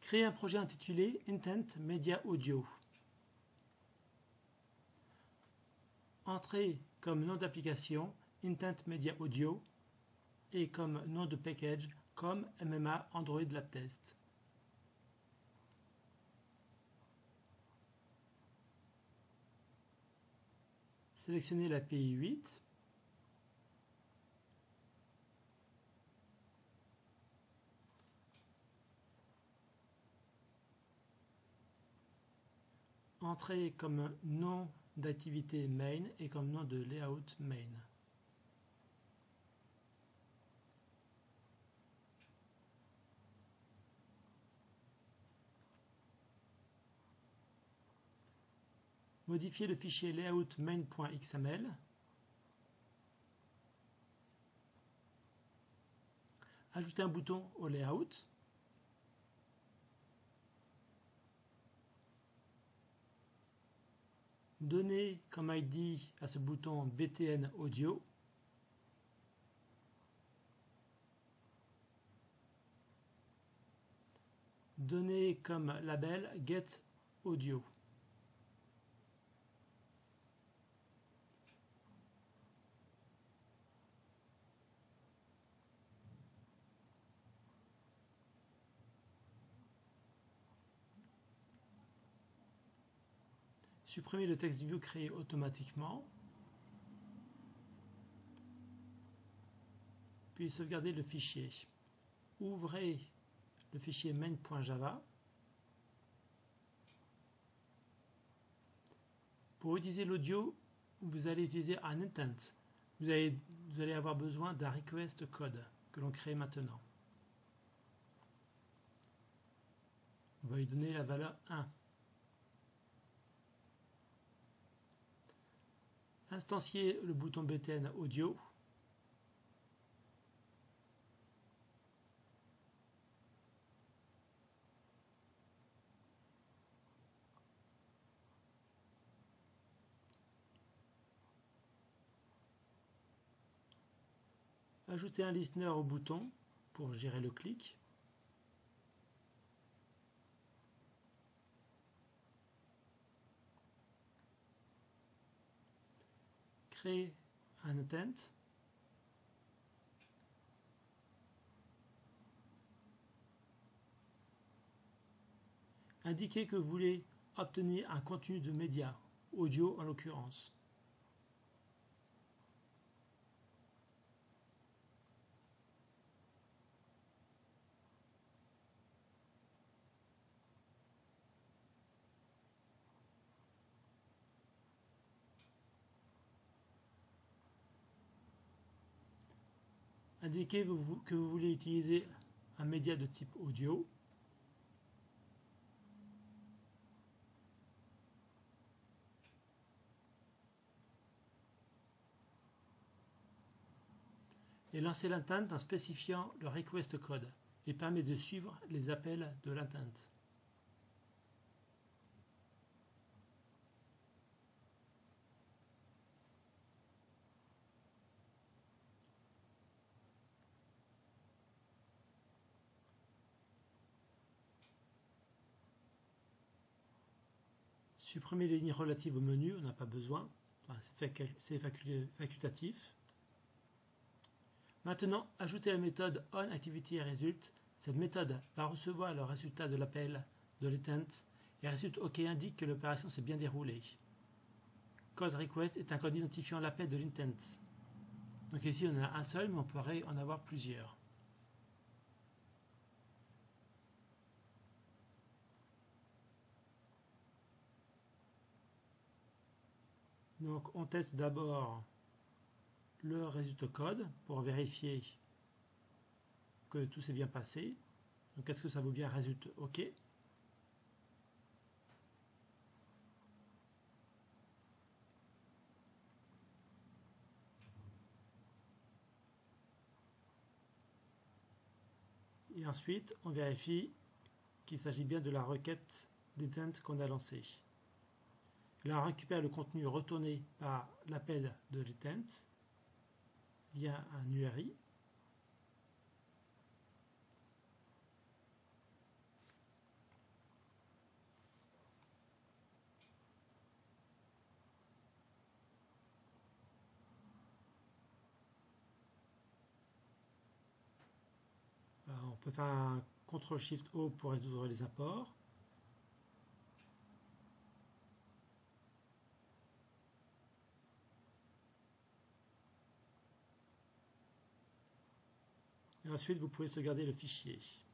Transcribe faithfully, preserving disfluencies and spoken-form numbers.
Créer un projet intitulé Intent Media Audio. Entrer comme nom d'application Intent Media Audio et comme nom de package comme M M A Android Lab Test. Sélectionnez l'A P I huit. Entrez comme nom d'activité main et comme nom de layout main. Modifiez le fichier layout main.xml. Ajoutez un bouton au layout. Donnez comme I D à ce bouton B T N Audio. Donnez comme label Get Audio. Supprimez le text view créé automatiquement. Puis sauvegardez le fichier. Ouvrez le fichier main.java. Pour utiliser l'audio, vous allez utiliser un intent. Vous allez, vous allez avoir besoin d'un request code que l'on crée maintenant. On va lui donner la valeur un. Instanciez le bouton B T N Audio. Ajoutez un listener au bouton pour gérer le clic. Créez un intent. Indiquez que vous voulez obtenir un contenu de média, audio en l'occurrence. Indiquez que vous, que vous voulez utiliser un média de type audio. Et lancez l'intent en spécifiant le request code. Il permet de suivre les appels de l'intent. Supprimez les lignes relatives au menu, on n'a pas besoin, enfin, c'est facultatif. Maintenant, ajoutez la méthode onActivityResult. Cette méthode va recevoir le résultat de l'appel de l'intent et Result OK indique que l'opération s'est bien déroulée. Code request est un code identifiant l'appel de l'intent. Donc ici on en a un seul, mais on pourrait en avoir plusieurs. Donc on teste d'abord le résultat code pour vérifier que tout s'est bien passé. Donc est-ce que ça vaut bien résultat OK? Et ensuite on vérifie qu'il s'agit bien de la requête d'intent qu'on a lancée. Là on récupère le contenu retourné par l'appel de l'intent via un U R I. on peut faire un contrôle shift O pour résoudre les apports. Et ensuite, vous pouvez sauvegarder le fichier.